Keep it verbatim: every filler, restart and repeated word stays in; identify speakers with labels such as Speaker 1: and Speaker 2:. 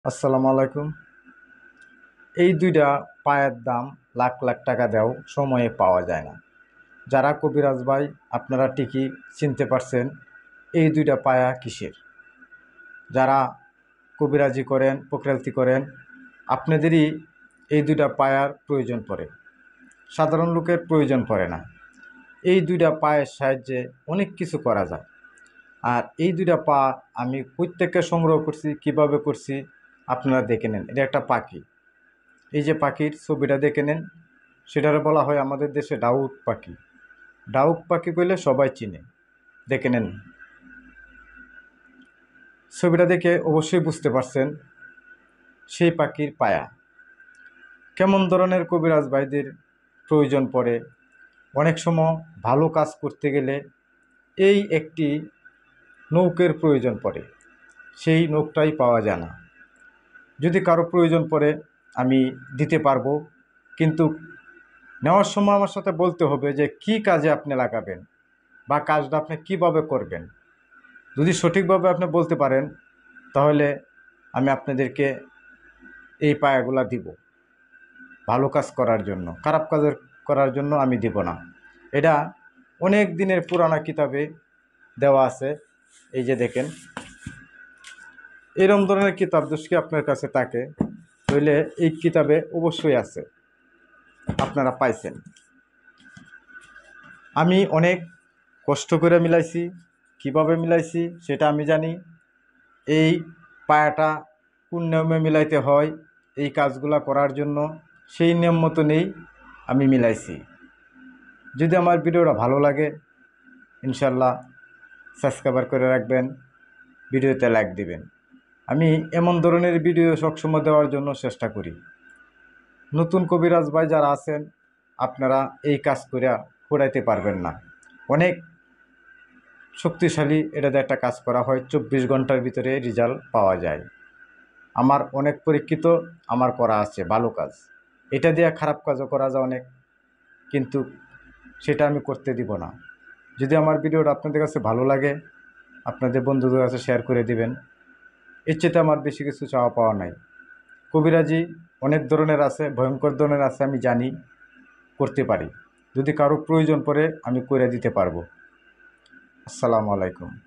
Speaker 1: আসসালামু আলাইকুম। এই দুইটা পায়ের দাম লাখ লাখ টাকা দেও সময়ে পাওয়া যায় না। যারা কবিরাজ ভাই আপনারা ঠিকই চিনতে পারছেন এই দুইটা পায়া কিসের। যারা কবিরাজি করেন, প্রক্রান্তি করেন, আপনাদেরই এই দুইটা পায়ার প্রয়োজন পড়ে, সাধারণ লোকের প্রয়োজন পড়ে না। এই দুইটা পায়ের সাহায্যে অনেক কিছু করা যায়। আর এই দুইটা পা আমি প্রত্যেককে সংগ্রহ করছি, কিভাবে করছি আপনারা দেখে নেন। এটা একটা পাখি, এই যে পাখির ছবিটা দেখে নেন, সেটারে বলা হয় আমাদের দেশে ডাউক পাখি। ডাউক পাখি কইলে সবাই চিনে, দেখে নেন। ছবিটা দেখে অবশ্যই বুঝতে পারছেন সেই পাখির পায়া। কেমন ধরনের কবিরাজ ভাইদের প্রয়োজন পড়ে, অনেক সময় ভালো কাজ করতে গেলে এই একটি নৌকের প্রয়োজন পড়ে, সেই নৌকটাই পাওয়া যায় না। যদি কারো প্রয়োজন পড়ে আমি দিতে পারবো, কিন্তু নেওয়ার সময় আমার সাথে বলতে হবে যে কি কাজে আপনি লাগাবেন বা কাজটা আপনি কিভাবে করবেন। যদি সঠিকভাবে আপনি বলতে পারেন তাহলে আমি আপনাদেরকে এই পায়াগুলা দিব ভালো কাজ করার জন্য, খারাপ কাজ করার জন্য আমি দিব না। এটা অনেক দিনের পুরানা কিতাবে দেওয়া আছে। এই যে দেখেন, এরম ধরনের কিতাব যদি আপনার কাছে থাকে তাহলে এই কিতাবে অবশ্যই আছে, আপনারা পাইছেন। আমি অনেক কষ্ট করে মিলাইছি, কিভাবে মিলাইছি সেটা আমি জানি। এই পায়াটা কোন নিয়মে মিলাইতে হয় এই কাজগুলা করার জন্য, সেই নিয়ম মতো নেই আমি মিলাইছি। যদি আমার ভিডিওটা ভালো লাগে ইনশাল্লাহ সাবস্ক্রাইব করে রাখবেন, ভিডিওতে লাইক দিবেন। আমি এমন ধরনের ভিডিও সবসময় দেওয়ার জন্য চেষ্টা করি। নতুন কবিরাজ ভাই যারা আছেন আপনারা এই কাজ করে করাইতে পারবেন না। অনেক শক্তিশালী এটাতে একটা কাজ করা হয়, চব্বিশ ঘন্টার ভিতরে রেজাল্ট পাওয়া যায়। আমার অনেক পরীক্ষিত, আমার করা আছে ভালো কাজ। এটা দিয়ে খারাপ কাজও করা যায় অনেক, কিন্তু সেটা আমি করতে দিব না। যদি আমার ভিডিওটা আপনাদের কাছে ভালো লাগে আপনাদের বন্ধুদের কাছে শেয়ার করে দিবেন। এর চেয়ে আমার বেশি কিছু চাওয়া পাওয়া নাই। কবিরাজি অনেক ধরনের আছে, ভয়ঙ্কর ধরনের আছে, আমি জানি, করতে পারি। যদি কারো প্রয়োজন পড়ে আমি করে দিতে পারবো। আসসালামু আলাইকুম।